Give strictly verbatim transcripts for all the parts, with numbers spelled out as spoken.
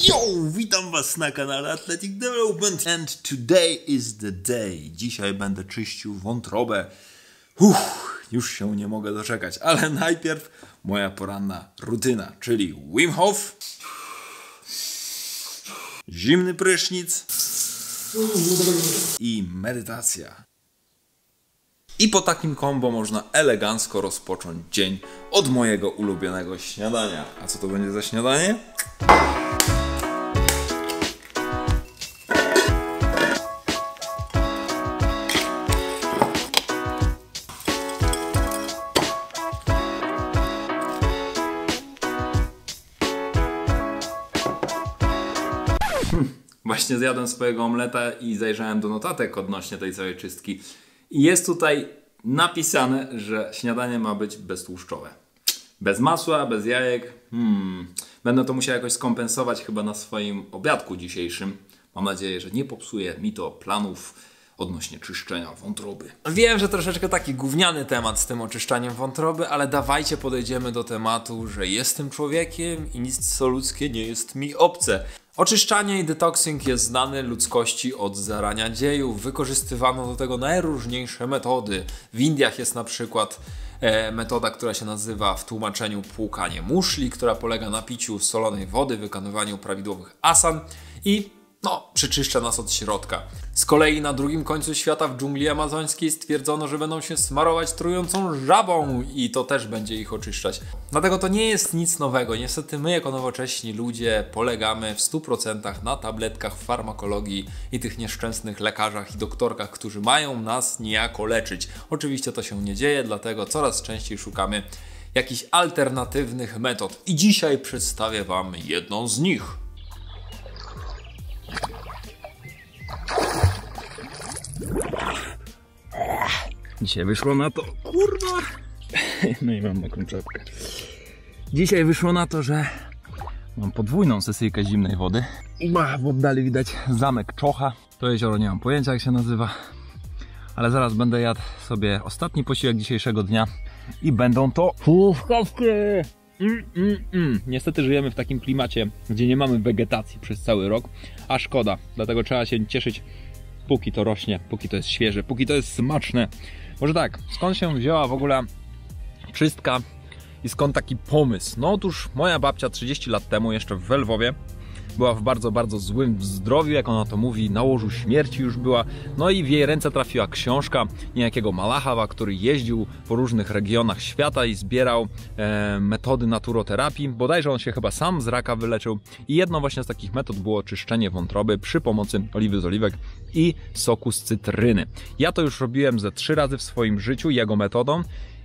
Yo, witam was na kanale Athletic Development and today is the day. Dzisiaj będę czyścił wątrobę. Uff, już się nie mogę doczekać, ale najpierw moja poranna rutyna, czyli Wim Hof, zimny prysznic i medytacja. I po takim kombo można elegancko rozpocząć dzień od mojego ulubionego śniadania. A co to będzie za śniadanie? Właśnie zjadłem swojego omleta i zajrzałem do notatek odnośnie tej całej czystki. I jest tutaj napisane, że śniadanie ma być beztłuszczowe. Bez masła, bez jajek. Hmm. Będę to musiał jakoś skompensować chyba na swoim obiadku dzisiejszym. Mam nadzieję, że nie popsuje mi to planów odnośnie czyszczenia wątroby. Wiem, że troszeczkę taki gówniany temat z tym oczyszczaniem wątroby, ale dawajcie podejdziemy do tematu, że jestem człowiekiem i nic co ludzkie nie jest mi obce. Oczyszczanie i detoksing jest znane ludzkości od zarania dziejów. Wykorzystywano do tego najróżniejsze metody. W Indiach jest na przykład e, metoda, która się nazywa w tłumaczeniu płukanie muszli, która polega na piciu solonej wody, wykonywaniu prawidłowych asan i no, przyczyszcza nas od środka. Z kolei na drugim końcu świata w dżungli amazońskiej stwierdzono, że będą się smarować trującą żabą i to też będzie ich oczyszczać. Dlatego to nie jest nic nowego. Niestety my jako nowocześni ludzie polegamy w stu procentach na tabletkach, farmakologii i tych nieszczęsnych lekarzach i doktorkach, którzy mają nas niejako leczyć. Oczywiście to się nie dzieje, dlatego coraz częściej szukamy jakichś alternatywnych metod. I dzisiaj przedstawię wam jedną z nich. Dzisiaj wyszło na to, kurwa, no i mam mokrą czapkę. Dzisiaj wyszło na to, że mam podwójną sesyjkę zimnej wody. W oddali widać zamek Czocha. To jezioro nie mam pojęcia jak się nazywa, ale zaraz będę jadł sobie ostatni posiłek dzisiejszego dnia i będą to truskawki. Mm, mm, mm. Niestety żyjemy w takim klimacie, gdzie nie mamy wegetacji przez cały rok, a szkoda, dlatego trzeba się cieszyć, póki to rośnie, póki to jest świeże, póki to jest smaczne. Może tak, skąd się wzięła w ogóle czystka i skąd taki pomysł? No otóż moja babcia trzydzieści lat temu, jeszcze w Lwowie, była w bardzo, bardzo złym zdrowiu, jak ona to mówi, na łożu śmierci już była. No i w jej ręce trafiła książka niejakiego Malachawa, który jeździł po różnych regionach świata i zbierał e, metody naturoterapii. Bodajże on się chyba sam z raka wyleczył. I jedną właśnie z takich metod było czyszczenie wątroby przy pomocy oliwy z oliwek i soku z cytryny. Ja to już robiłem ze trzy razy w swoim życiu jego metodą.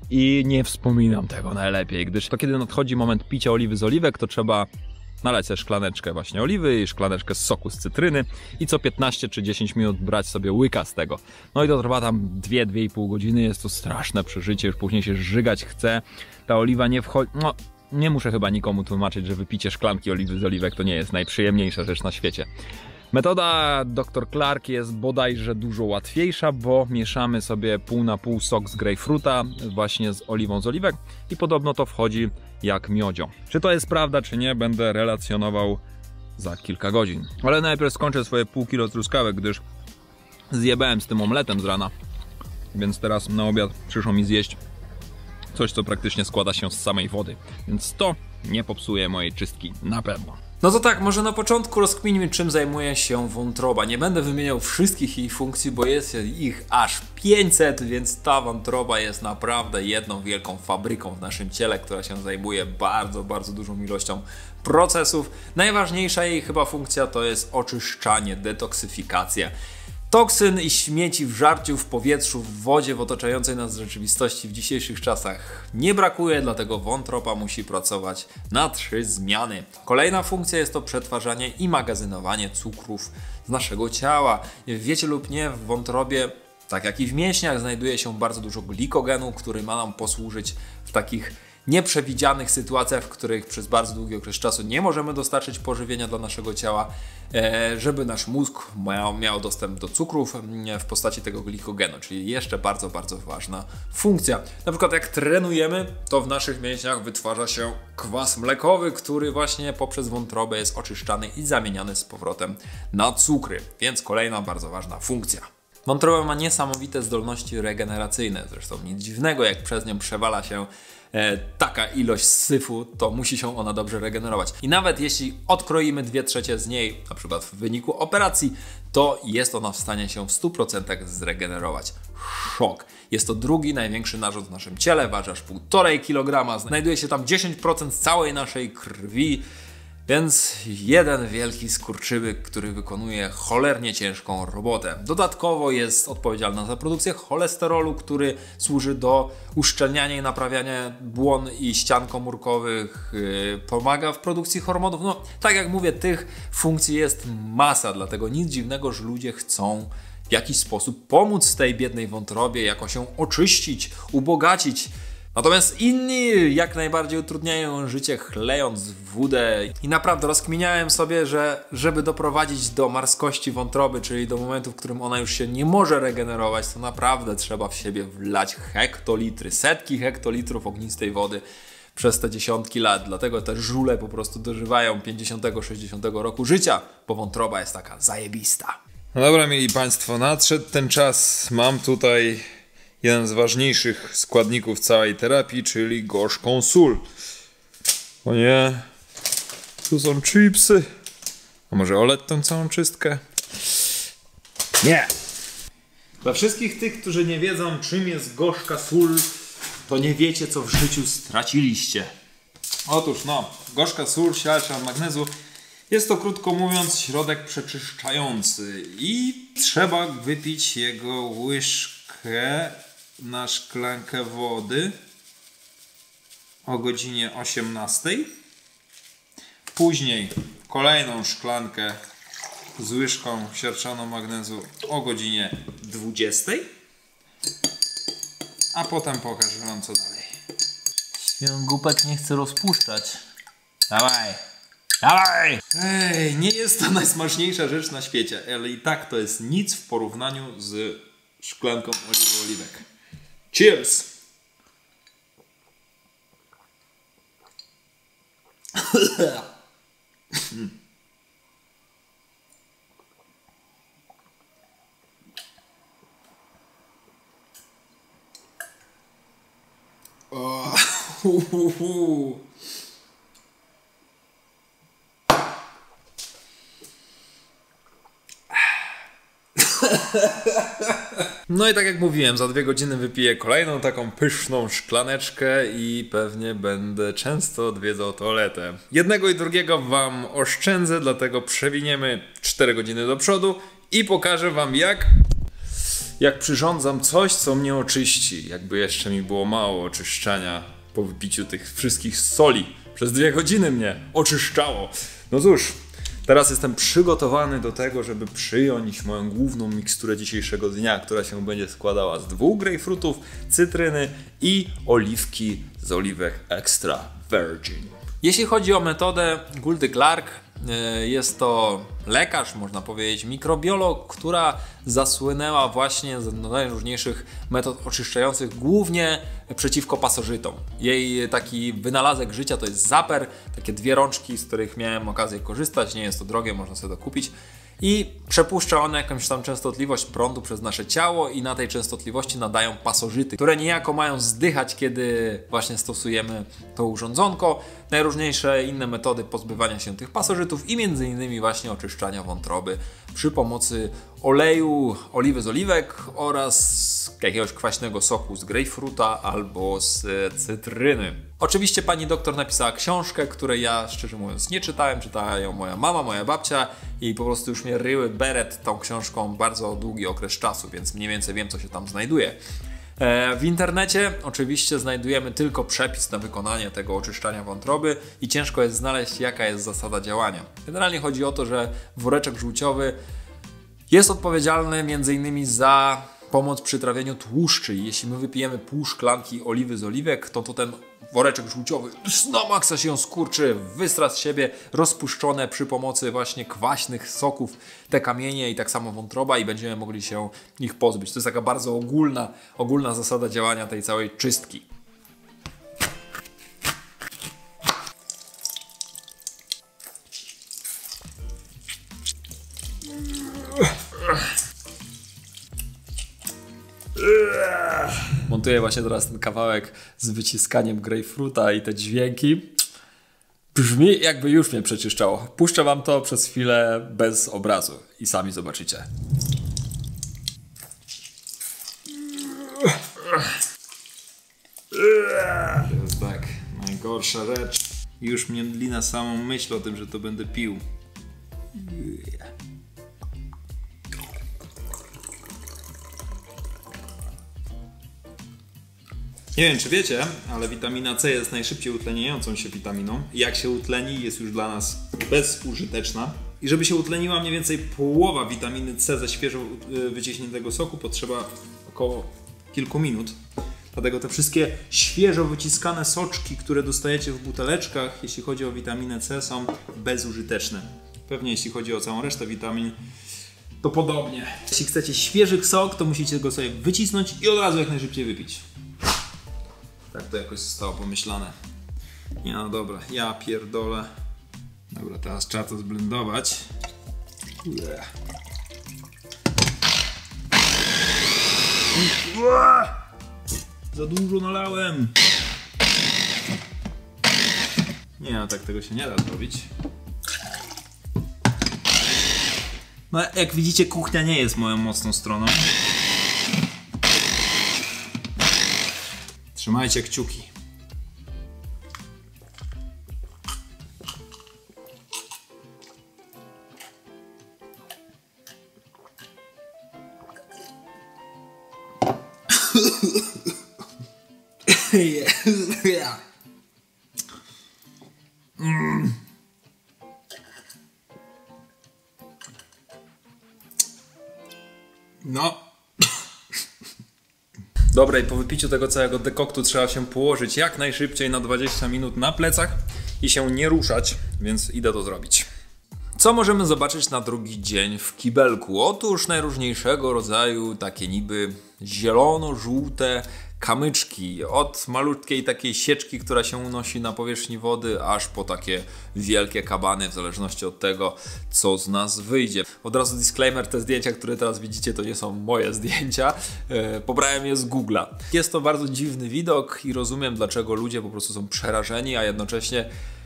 I nie wspominam tego najlepiej, gdyż to kiedy nadchodzi moment picia oliwy z oliwek, to trzeba nalać sobie szklaneczkę właśnie oliwy i szklaneczkę z soku z cytryny i co piętnaście czy dziesięć minut brać sobie łyka z tego. No i to trwa tam dwie do dwóch i pół godziny, jest to straszne przeżycie, już później się żygać chce, ta oliwa nie wchodzi, no nie muszę chyba nikomu tłumaczyć, że wypicie szklanki oliwy z oliwek to nie jest najprzyjemniejsza rzecz na świecie. Metoda doktor Clark jest bodajże dużo łatwiejsza, bo mieszamy sobie pół na pół sok z grejpfruta właśnie z oliwą z oliwek i podobno to wchodzi jak miodzio. Czy to jest prawda, czy nie, będę relacjonował za kilka godzin. Ale najpierw skończę swoje pół kilo truskawek, gdyż zjebałem z tym omletem z rana. Więc teraz na obiad przyszło mi zjeść coś, co praktycznie składa się z samej wody. Więc to nie popsuje mojej czystki na pewno. No to tak, może na początku rozkminimy, czym zajmuje się wątroba. Nie będę wymieniał wszystkich jej funkcji, bo jest ich aż pięćset, więc ta wątroba jest naprawdę jedną wielką fabryką w naszym ciele, która się zajmuje bardzo, bardzo dużą ilością procesów. Najważniejsza jej chyba funkcja to jest oczyszczanie, detoksyfikacja. Toksyn i śmieci w żarciu, w powietrzu, w wodzie, w otaczającej nas rzeczywistości w dzisiejszych czasach nie brakuje, dlatego wątroba musi pracować na trzy zmiany. Kolejna funkcja jest to przetwarzanie i magazynowanie cukrów z naszego ciała. Wiecie lub nie, w wątrobie, tak jak i w mięśniach, znajduje się bardzo dużo glikogenu, który ma nam posłużyć w takich nieprzewidzianych sytuacjach, w których przez bardzo długi okres czasu nie możemy dostarczyć pożywienia dla naszego ciała, żeby nasz mózg miał, miał dostęp do cukrów w postaci tego glikogenu, czyli jeszcze bardzo, bardzo ważna funkcja. Na przykład jak trenujemy, to w naszych mięśniach wytwarza się kwas mlekowy, który właśnie poprzez wątrobę jest oczyszczany i zamieniany z powrotem na cukry, więc kolejna bardzo ważna funkcja. Wątroba ma niesamowite zdolności regeneracyjne, zresztą nic dziwnego, jak przez nią przewala się e, taka ilość syfu, to musi się ona dobrze regenerować. I nawet jeśli odkroimy dwie trzecie z niej, na przykład w wyniku operacji, to jest ona w stanie się w stu procentach zregenerować. Szok! Jest to drugi największy narząd w naszym ciele, waży aż półtorej kilograma, znajduje się tam dziesięć procent całej naszej krwi, więc jeden wielki skurczybyk, który wykonuje cholernie ciężką robotę. Dodatkowo jest odpowiedzialna za produkcję cholesterolu, który służy do uszczelniania i naprawiania błon i ścian komórkowych, yy, pomaga w produkcji hormonów. No, tak jak mówię, tych funkcji jest masa, dlatego nic dziwnego, że ludzie chcą w jakiś sposób pomóc tej biednej wątrobie, jakoś ją oczyścić, ubogacić. Natomiast inni jak najbardziej utrudniają życie, chlejąc wódę. I naprawdę rozkminiałem sobie, że żeby doprowadzić do marskości wątroby, czyli do momentu, w którym ona już się nie może regenerować, to naprawdę trzeba w siebie wlać hektolitry, setki hektolitrów ognistej wody przez te dziesiątki lat. Dlatego te żule po prostu dożywają pięćdziesiątego sześćdziesiątego roku życia, bo wątroba jest taka zajebista. No dobra, mieli Państwo, nadszedł ten czas. Mam tutaj jeden z ważniejszych składników całej terapii, czyli gorzką sól. O nie, tu są chipsy. A może oleć tą całą czystkę? Nie! Dla wszystkich tych, którzy nie wiedzą, czym jest gorzka sól, to nie wiecie, co w życiu straciliście. Otóż no, gorzka sól, siarcza magnezu, jest to, krótko mówiąc, środek przeczyszczający i trzeba wypić jego łyżkę na szklankę wody o godzinie osiemnastej. Później kolejną szklankę z łyżką siarczaną magnezu o godzinie dwudziestej. A potem pokażę wam, co dalej. Się głupek nie chce rozpuszczać. Dawaj! Dawaj! Ej, nie jest to najsmaczniejsza rzecz na świecie, ale i tak to jest nic w porównaniu z szklanką oliwy oliwek. Cheers! Oh, hu, hu, hu. No i tak jak mówiłem, za dwie godziny wypiję kolejną taką pyszną szklaneczkę i pewnie będę często odwiedzał toaletę. Jednego i drugiego wam oszczędzę, dlatego przewiniemy cztery godziny do przodu i pokażę wam jak... jak przyrządzam coś, co mnie oczyści. Jakby jeszcze mi było mało oczyszczania po wypiciu tych wszystkich soli. Przez dwie godziny mnie oczyszczało. No cóż, teraz jestem przygotowany do tego, żeby przyjąć moją główną miksturę dzisiejszego dnia, która się będzie składała z dwóch grejpfrutów, cytryny i oliwki z oliwek extra virgin. Jeśli chodzi o metodę Gouldy Clark, jest to lekarz, można powiedzieć mikrobiolog, która zasłynęła właśnie z najróżniejszych metod oczyszczających, głównie przeciwko pasożytom. Jej taki wynalazek życia to jest Zaper, takie dwie rączki, z których miałem okazję korzystać, nie jest to drogie, można sobie to kupić. I przepuszcza on jakąś tam częstotliwość prądu przez nasze ciało i na tej częstotliwości nadają pasożyty, które niejako mają zdychać, kiedy właśnie stosujemy to urządzonko. Najróżniejsze inne metody pozbywania się tych pasożytów i między innymi właśnie oczyszczania wątroby przy pomocy oleju oliwy z oliwek oraz jakiegoś kwaśnego soku z grejpfruta albo z cytryny. Oczywiście pani doktor napisała książkę, której ja szczerze mówiąc nie czytałem, czytała ją moja mama, moja babcia i po prostu już mnie ryły beret tą książką bardzo długi okres czasu, więc mniej więcej wiem, co się tam znajduje. W internecie oczywiście znajdujemy tylko przepis na wykonanie tego oczyszczania wątroby i ciężko jest znaleźć, jaka jest zasada działania. Generalnie chodzi o to, że woreczek żółciowy jest odpowiedzialny między innymi za pomoc przy trawieniu tłuszczy. I jeśli my wypijemy pół szklanki oliwy z oliwek, to, to ten woreczek żółciowy na maksa się skurczy, wystra z siebie rozpuszczone przy pomocy właśnie kwaśnych soków te kamienie i tak samo wątroba i będziemy mogli się ich pozbyć. To jest taka bardzo ogólna, ogólna zasada działania tej całej czystki. Montuję właśnie teraz ten kawałek z wyciskaniem grejpfruta i te dźwięki. Brzmi, jakby już mnie przeczyszczało. Puszczę wam to przez chwilę bez obrazu i sami zobaczycie. To jest tak, najgorsza rzecz. Już mnie dli na samą myśl o tym, że to będę pił. Nie wiem, czy wiecie, ale witamina C jest najszybciej utleniającą się witaminą. Jak się utleni, jest już dla nas bezużyteczna. I żeby się utleniła mniej więcej połowa witaminy C ze świeżo wyciśniętego soku, potrzeba około kilku minut. Dlatego te wszystkie świeżo wyciskane soczki, które dostajecie w buteleczkach, jeśli chodzi o witaminę C, są bezużyteczne. Pewnie jeśli chodzi o całą resztę witamin, to podobnie. Jeśli chcecie świeży sok, to musicie go sobie wycisnąć i od razu jak najszybciej wypić. Tak to jakoś zostało pomyślane. Nie no dobra, ja pierdolę. Dobra, teraz trzeba to zblendować. Za dużo nalałem. Nie no, tak tego się nie da zrobić. No jak widzicie, kuchnia nie jest moją mocną stroną. Trzymajcie kciuki. mm. No. Dobra, i po wypiciu tego całego dekoktu trzeba się położyć jak najszybciej na dwadzieścia minut na plecach i się nie ruszać, więc idę to zrobić. Co możemy zobaczyć na drugi dzień w kibelku? Otóż najróżniejszego rodzaju takie niby zielono-żółte kamyczki. Od malutkiej takiej sieczki, która się unosi na powierzchni wody, aż po takie wielkie kabany, w zależności od tego, co z nas wyjdzie. Od razu disclaimer, te zdjęcia, które teraz widzicie, to nie są moje zdjęcia. Yy, pobrałem je z Google'a. Jest to bardzo dziwny widok i rozumiem, dlaczego ludzie po prostu są przerażeni, a jednocześnie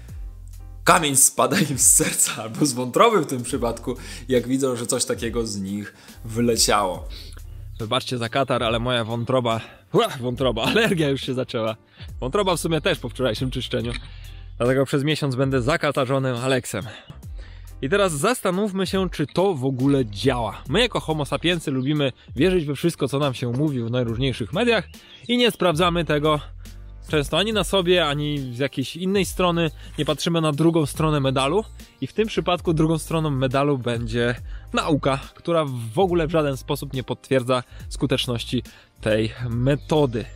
kamień spada im z serca, albo z wątroby w tym przypadku, jak widzą, że coś takiego z nich wyleciało. Wybaczcie za katar, ale moja wątroba... Ua, wątroba, alergia już się zaczęła. Wątroba w sumie też po wczorajszym czyszczeniu. Dlatego przez miesiąc będę zakatarzonym Aleksem. I teraz zastanówmy się, czy to w ogóle działa. My jako homo sapiensy lubimy wierzyć we wszystko, co nam się mówi w najróżniejszych mediach i nie sprawdzamy tego często ani na sobie, ani z jakiejś innej strony. Nie patrzymy na drugą stronę medalu i w tym przypadku drugą stroną medalu będzie nauka, która w ogóle w żaden sposób nie potwierdza skuteczności tej metody.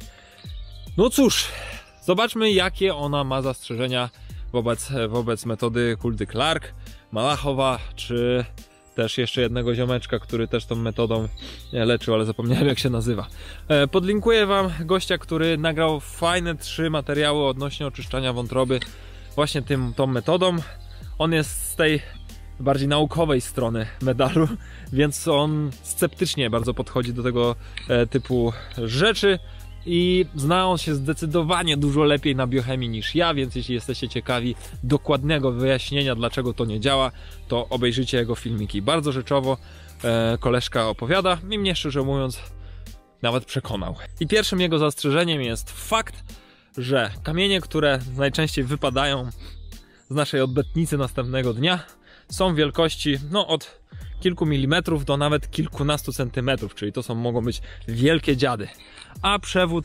No cóż, zobaczmy, jakie ona ma zastrzeżenia wobec, wobec metody Kuldry-Clark, Malachowa, czy też jeszcze jednego ziomeczka, który też tą metodą leczył, ale zapomniałem, jak się nazywa. Podlinkuję wam gościa, który nagrał fajne trzy materiały odnośnie oczyszczania wątroby właśnie tym, tą metodą. On jest z tej bardziej naukowej strony medalu, więc on sceptycznie bardzo podchodzi do tego typu rzeczy i zna on się zdecydowanie dużo lepiej na biochemii niż ja, więc jeśli jesteście ciekawi dokładnego wyjaśnienia, dlaczego to nie działa, to obejrzyjcie jego filmiki. Bardzo rzeczowo e, koleżka opowiada i mnie, szczerze mówiąc, nawet przekonał. I pierwszym jego zastrzeżeniem jest fakt, że kamienie, które najczęściej wypadają z naszej odbytnicy następnego dnia, są wielkości no, od kilku milimetrów do nawet kilkunastu centymetrów, czyli to są, mogą być wielkie dziady. A przewód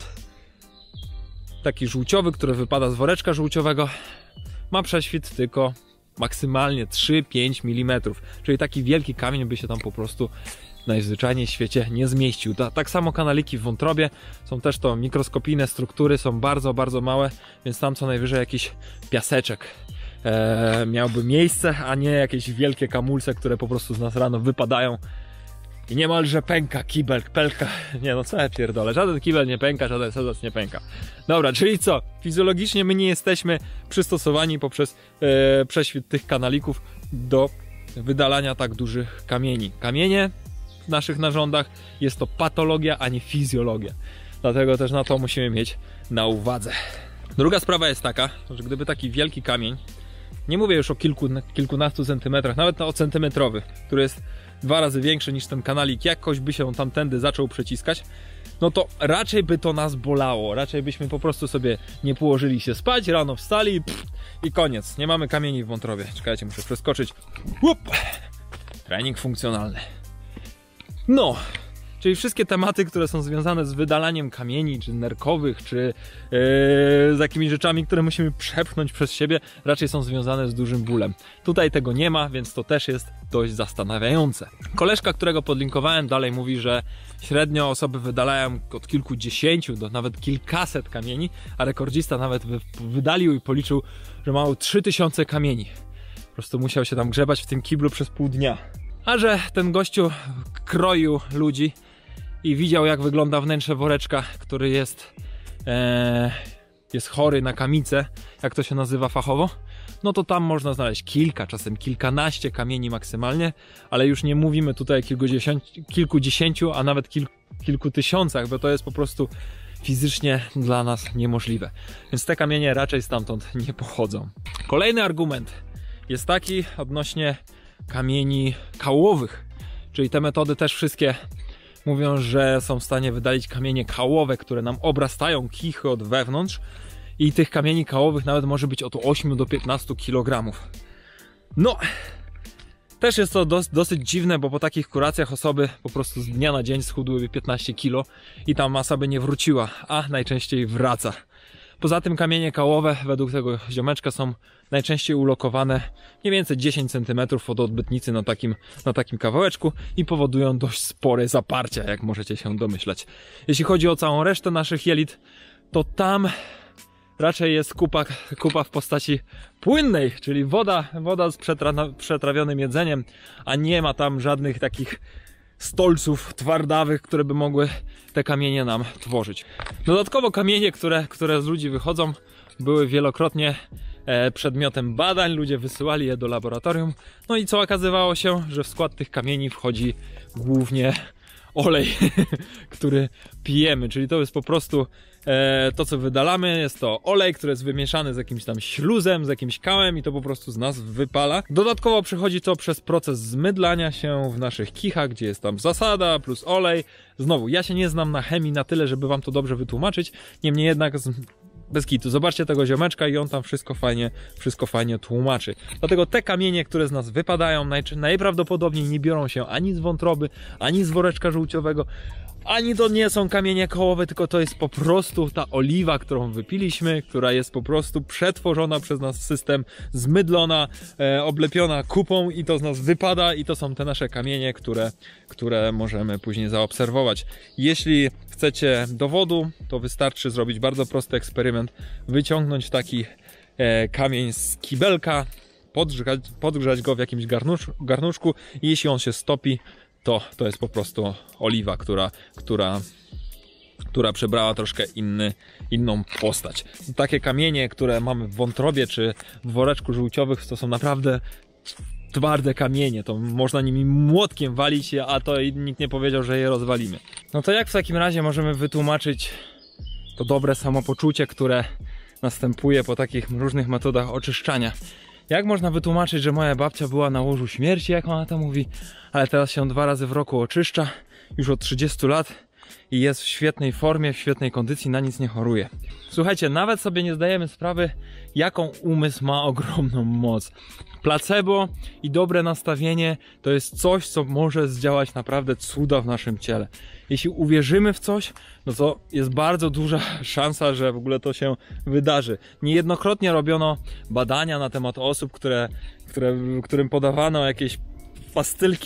taki żółciowy, który wypada z woreczka żółciowego, ma prześwit tylko maksymalnie trzy do pięciu milimetrów, czyli taki wielki kamień by się tam po prostu najzwyczajniej w świecie nie zmieścił. Ta, tak samo kanaliki w wątrobie, są też to mikroskopijne struktury, są bardzo, bardzo małe, więc tam co najwyżej jakiś piaseczek e, miałby miejsce, a nie jakieś wielkie kamulce, które po prostu z nas rano wypadają i niemalże pęka kibel, pelka. Nie no, co ja pierdolę, żaden kibel nie pęka, żaden sedzac nie pęka. Dobra, czyli co? Fizjologicznie my nie jesteśmy przystosowani poprzez e, prześwit tych kanalików do wydalania tak dużych kamieni. Kamienie w naszych narządach jest to patologia, a nie fizjologia. Dlatego też na to musimy mieć na uwadze. Druga sprawa jest taka, że gdyby taki wielki kamień, nie mówię już o kilku, kilkunastu centymetrach, nawet o centymetrowy, który jest dwa razy większy niż ten kanalik, jakoś by się tamtędy zaczął przeciskać, no to raczej by to nas bolało. Raczej byśmy po prostu sobie nie położyli się spać, rano wstali pff, i koniec. Nie mamy kamieni w wątrobie. Czekajcie, muszę przeskoczyć. Łup! Trening funkcjonalny. No, czyli wszystkie tematy, które są związane z wydalaniem kamieni, czy nerkowych, czy yy, z jakimiś rzeczami, które musimy przepchnąć przez siebie, raczej są związane z dużym bólem. Tutaj tego nie ma, więc to też jest dość zastanawiające. Koleżka, którego podlinkowałem, dalej mówi, że średnio osoby wydalają od kilkudziesięciu do nawet kilkaset kamieni, a rekordzista nawet wydalił i policzył, że ma trzy tysiące kamieni. Po prostu musiał się tam grzebać w tym kiblu przez pół dnia. A że ten gościu kroił ludzi i widział, jak wygląda wnętrze woreczka, który jest, e, jest chory na kamicę, jak to się nazywa fachowo, no to tam można znaleźć kilka, czasem kilkanaście kamieni maksymalnie, ale już nie mówimy tutaj o kilkudziesięciu, kilkudziesięciu a nawet kil, kilku tysiącach, bo to jest po prostu fizycznie dla nas niemożliwe. Więc te kamienie raczej stamtąd nie pochodzą. Kolejny argument jest taki odnośnie kamieni kałowych, czyli te metody też wszystkie mówią, że są w stanie wydalić kamienie kałowe, które nam obrastają kichy od wewnątrz i tych kamieni kałowych nawet może być od ośmiu do piętnastu kilogramów. No, też jest to dos dosyć dziwne, bo po takich kuracjach osoby po prostu z dnia na dzień schudłyby piętnaście kilo i ta masa by nie wróciła, a najczęściej wraca. Poza tym kamienie kałowe według tego ziomeczka są najczęściej ulokowane mniej więcej dziesięć centymetrów od odbytnicy na takim, na takim kawałeczku i powodują dość spore zaparcia, jak możecie się domyślać. Jeśli chodzi o całą resztę naszych jelit, to tam raczej jest kupa, kupa w postaci płynnej, czyli woda, woda z przetra przetrawionym jedzeniem, a nie ma tam żadnych takich stolców twardawych, które by mogły te kamienie nam tworzyć. Dodatkowo kamienie, które, które z ludzi wychodzą, były wielokrotnie e, przedmiotem badań, ludzie wysyłali je do laboratorium, no i co okazywało się, że w skład tych kamieni wchodzi głównie olej, który pijemy, czyli to jest po prostu e, to, co wydalamy, jest to olej, który jest wymieszany z jakimś tam śluzem, z jakimś kałem i to po prostu z nas wypala. Dodatkowo przechodzi to przez proces zmydlania się w naszych kichach, gdzie jest tam zasada plus olej. Znowu, ja się nie znam na chemii na tyle, żeby wam to dobrze wytłumaczyć, niemniej jednak z... bez kitu. Zobaczcie tego ziomeczka i on tam wszystko fajnie, wszystko fajnie tłumaczy. Dlatego te kamienie, które z nas wypadają, najprawdopodobniej nie biorą się ani z wątroby, ani z woreczka żółciowego, ani to nie są kamienie kołowe, tylko to jest po prostu ta oliwa, którą wypiliśmy, która jest po prostu przetworzona przez nas w system, zmydlona, e, oblepiona kupą i to z nas wypada i to są te nasze kamienie, które, które możemy później zaobserwować. Jeśli chcecie dowodu, to wystarczy zrobić bardzo prosty eksperyment, wyciągnąć taki e, kamień z kibelka, podgrzać, podgrzać go w jakimś garnusz, garnuszku i jeśli on się stopi, to, to jest po prostu oliwa, która, która, która przybrała troszkę inny, inną postać. Takie kamienie, które mamy w wątrobie czy w woreczku żółciowych, to są naprawdę twarde kamienie, to można nimi młotkiem walić je, a to nikt nie powiedział, że je rozwalimy. No to jak w takim razie możemy wytłumaczyć to dobre samopoczucie, które następuje po takich różnych metodach oczyszczania? Jak można wytłumaczyć, że moja babcia była na łożu śmierci, jak ona to mówi, ale teraz się dwa razy w roku oczyszcza, już od trzydziestu lat i jest w świetnej formie, w świetnej kondycji, na nic nie choruje. Słuchajcie, nawet sobie nie zdajemy sprawy, jaką umysł ma ogromną moc. Placebo i dobre nastawienie to jest coś, co może zdziałać naprawdę cuda w naszym ciele. Jeśli uwierzymy w coś, no to jest bardzo duża szansa, że w ogóle to się wydarzy. Niejednokrotnie robiono badania na temat osób, które, które, którym podawano jakieś pastylki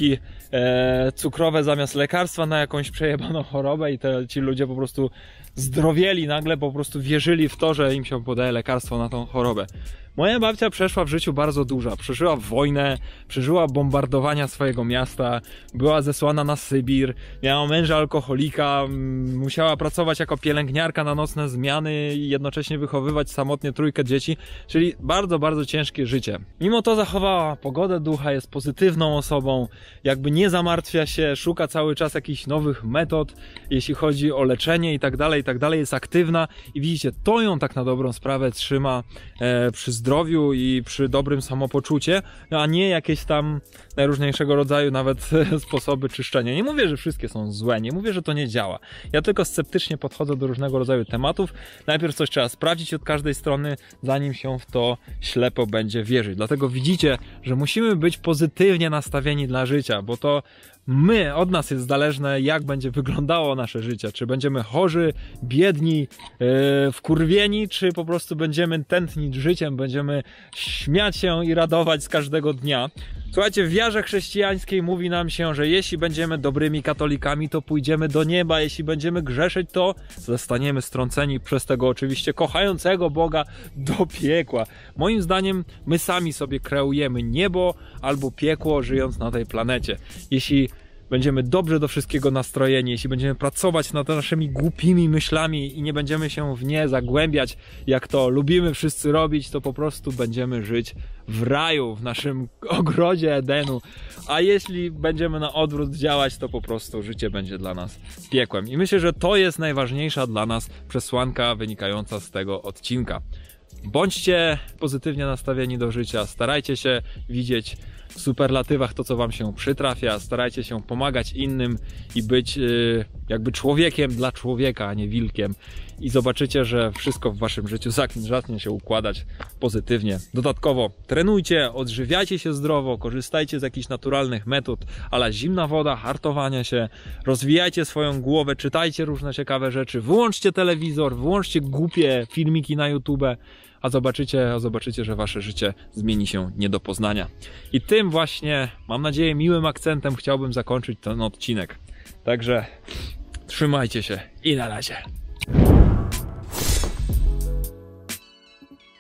e, cukrowe zamiast lekarstwa na jakąś przejebaną chorobę i te, ci ludzie po prostu zdrowieli nagle, po prostu wierzyli w to, że im się podaje lekarstwo na tą chorobę. Moja babcia przeszła w życiu bardzo dużo. Przeżyła wojnę, przeżyła bombardowania swojego miasta, była zesłana na Sybir, miała męża alkoholika, musiała pracować jako pielęgniarka na nocne zmiany i jednocześnie wychowywać samotnie trójkę dzieci, czyli bardzo, bardzo ciężkie życie. Mimo to zachowała pogodę ducha, jest pozytywną osobą, jakby nie zamartwia się, szuka cały czas jakichś nowych metod, jeśli chodzi o leczenie i tak dalej, i tak dalej, jest aktywna i widzicie, to ją tak na dobrą sprawę trzyma e, przy zdrowiu i przy dobrym samopoczucie, a nie jakieś tam najróżniejszego rodzaju nawet sposoby czyszczenia. Nie mówię, że wszystkie są złe, nie mówię, że to nie działa. Ja tylko sceptycznie podchodzę do różnego rodzaju tematów. Najpierw coś trzeba sprawdzić od każdej strony, zanim się w to ślepo będzie wierzyć. Dlatego widzicie, że musimy być pozytywnie nastawieni dla życia, bo to my, od nas jest zależne, jak będzie wyglądało nasze życie. Czy będziemy chorzy, biedni, yy, wkurwieni, czy po prostu będziemy tętnić życiem, będziemy śmiać się i radować z każdego dnia. Słuchajcie, w wiarze chrześcijańskiej mówi nam się, że jeśli będziemy dobrymi katolikami, to pójdziemy do nieba, jeśli będziemy grzeszyć, to zostaniemy strąceni przez tego oczywiście kochającego Boga do piekła. Moim zdaniem my sami sobie kreujemy niebo albo piekło, żyjąc na tej planecie. Jeśli będziemy dobrze do wszystkiego nastrojeni, jeśli będziemy pracować nad naszymi głupimi myślami i nie będziemy się w nie zagłębiać, jak to lubimy wszyscy robić, to po prostu będziemy żyć w raju, w naszym ogrodzie Edenu. A jeśli będziemy na odwrót działać, to po prostu życie będzie dla nas piekłem. I myślę, że to jest najważniejsza dla nas przesłanka wynikająca z tego odcinka. Bądźcie pozytywnie nastawieni do życia, starajcie się widzieć w superlatywach to, co wam się przytrafia, starajcie się pomagać innym i być yy, jakby człowiekiem dla człowieka, a nie wilkiem. I zobaczycie, że wszystko w waszym życiu zacznie się układać pozytywnie. Dodatkowo trenujcie, odżywiajcie się zdrowo, korzystajcie z jakichś naturalnych metod, ale zimna woda, hartowanie się, rozwijajcie swoją głowę, czytajcie różne ciekawe rzeczy, wyłączcie telewizor, wyłączcie głupie filmiki na YouTube, a zobaczycie, a zobaczycie, że wasze życie zmieni się nie do poznania. I tym właśnie, mam nadzieję, miłym akcentem chciałbym zakończyć ten odcinek. Także trzymajcie się i na razie.